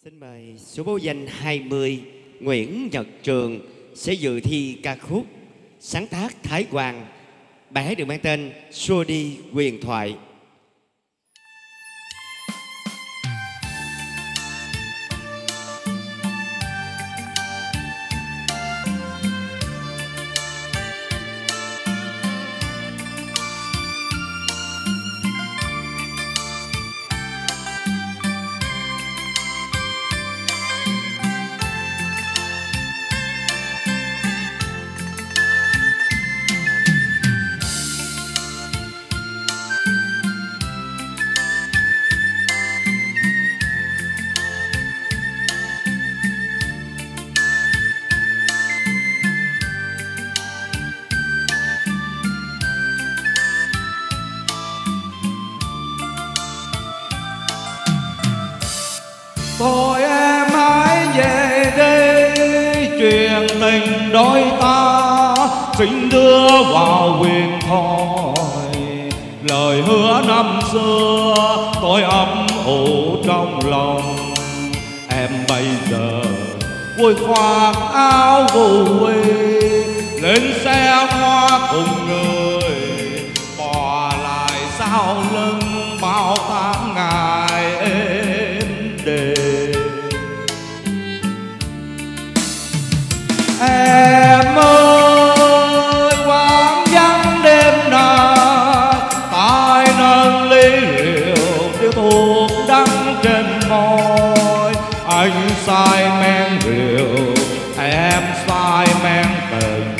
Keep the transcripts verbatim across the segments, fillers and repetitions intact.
Xin mời số báo danh hai mươi Nguyễn Nhật Trường sẽ dự thi ca khúc sáng tác Thái Hoàng. Bài hát được mang tên Xua đi huyền thoại. Thôi em hãy về đây, chuyện tình đôi ta xin đưa vào huyền thoại. Lời hứa năm xưa tôi ấm ủ trong lòng. Em bây giờ vui khoác áo vui lên xe hoa cùng người, bỏ lại sau lưng bao tháng ngày êm đềm. Em ơi vắng vắng đêm nay, tay nâng ly rượu tiêu thuốc đắng trên môi. Anh say men rượu, em say men tình.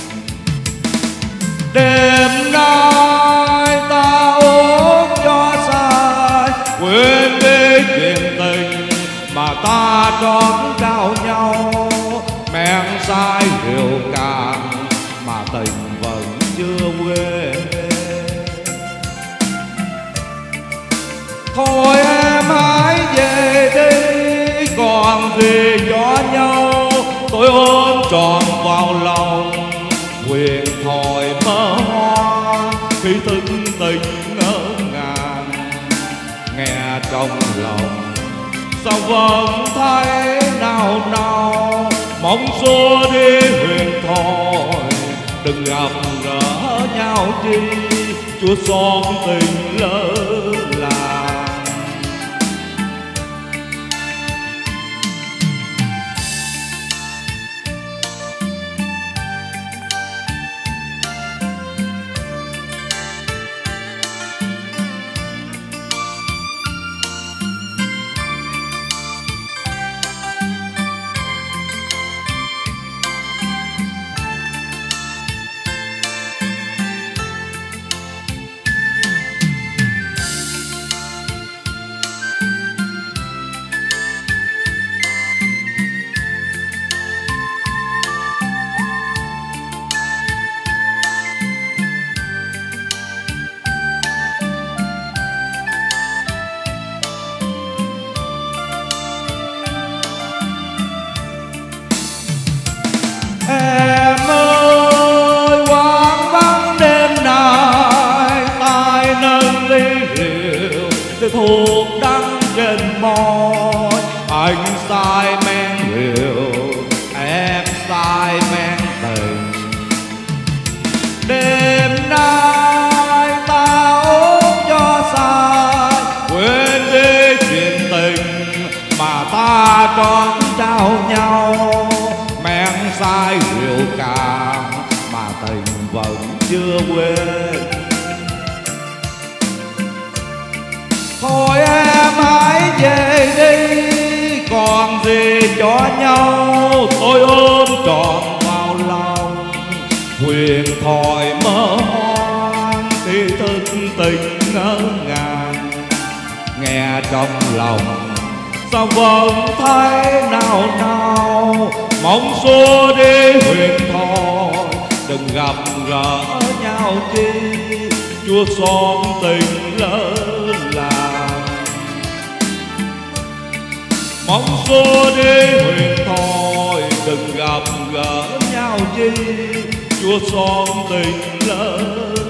Đêm nay ta uống cho say, quên đi chuyện tình mà ta trót trao nhau. Men say rượu càng mà tình vẫn chưa quên. Thôi em hãy về đi, còn gì cho nhau. Tôi ôm trọn vào lòng huyền thoại mơ hoa. Khi thức tỉnh ngỡ ngàng, nghe trong lòng sao vẫn thấy nào nào. Mong xua đi huyền thoại, đừng gặp gỡ nhau chi, Chúa xót tình lỡ làng. Em ơi quán vắng đêm nay, tay nâng ly rượu để thuốc đắng trên môi. Anh say men rượu, em say men tình. Đêm nay ta uống cho say, quên đi chuyện tình mà ta trót trao nhau. Men say rượu càng mà tình vẫn chưa quên. Thôi em hãy về đi, còn gì cho nhau. Tôi ôm trọn vào lòng huyền thoại mơ hoang. Khi thức tình ngỡ ngàng, nghe trong lòng sao vẫn thấy nào nào. Mong xua đi huyền thoại, đừng gặp gỡ nhau chi, Chúa xót tình lỡ làng. Mong xua đi huyền thoại, đừng gặp gỡ nhau chi, Chúa xót tình lỡ